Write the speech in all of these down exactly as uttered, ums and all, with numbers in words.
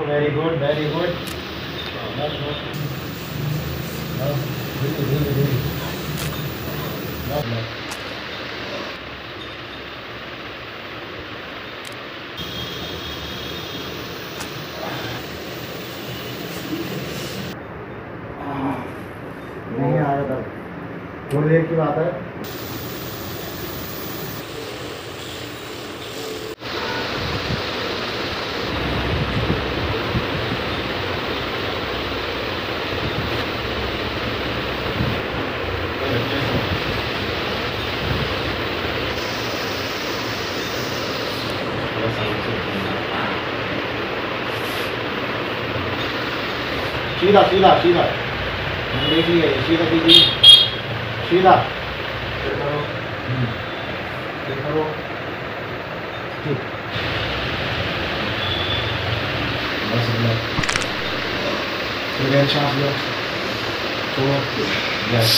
Very good very good. नहीं आ रहा था, थोड़ी देर की बात है। सीधा सीधा सीधा देख लिया, सीधा कीजिए, सीधा ठीक। बस फिर सांस लो तो यस।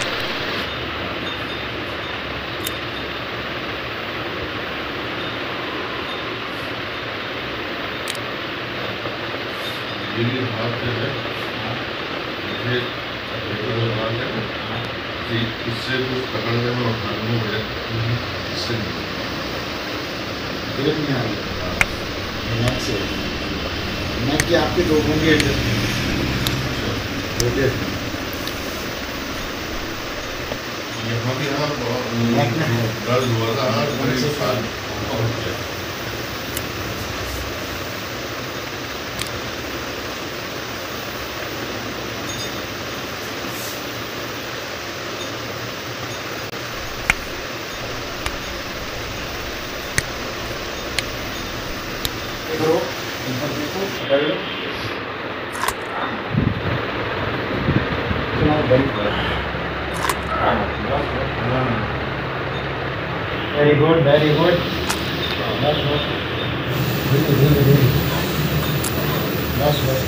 ये हाथ जो है ये इससे कुछ पकड़ने में उठाने में हो जाए, इससे दिक्कत नहीं आ रही। नेक से नेक की आपके दो होंगे एडजस्ट यहाँ भी हाँ दर्द हुआ था हाँ करीब साल पहुँच गया। करो ऊपर देखो, पकड़ लो, चलो belt very good very good. बस बस धीरे धीरे धीरे बस बस।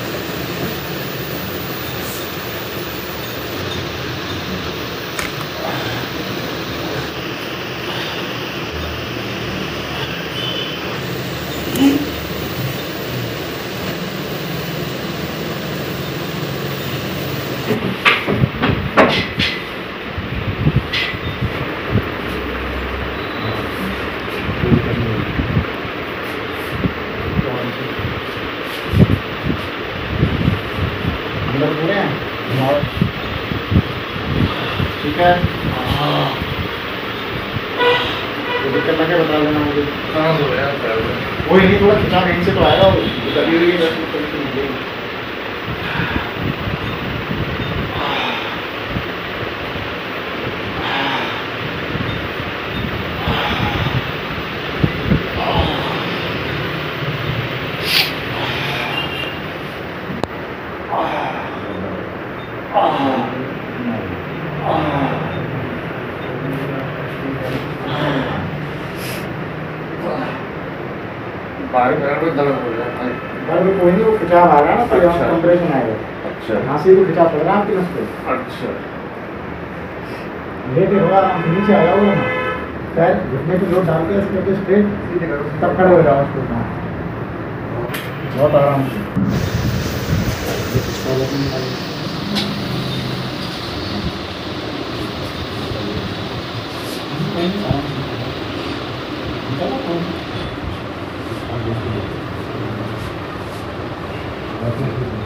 अंदर पूरे हैं ठीक है। तो दिक्कत लगे बता देना मुझे। कहाँ हो यार कोई नहीं, थोड़ा खिंचाव यहीं से तो आएगा वो कभी हुई है। बाहर पैर में दर्द हो रहा है। दर्द कोई नहीं, वो खिंचाव आ रहा है ना, तो यहाँ कंप्रेशन आएगा। अच्छा यहाँ से तो खिंचाव पड़ रहा है आपकी नस पे। अच्छा लेकिन होगा आराम से नीचे आ जाओगे ना, पैर घुटने पे जोर डाल के इसके स्ट्रेट तब खड़े हो जाओ उसको बहुत आराम से। आराम से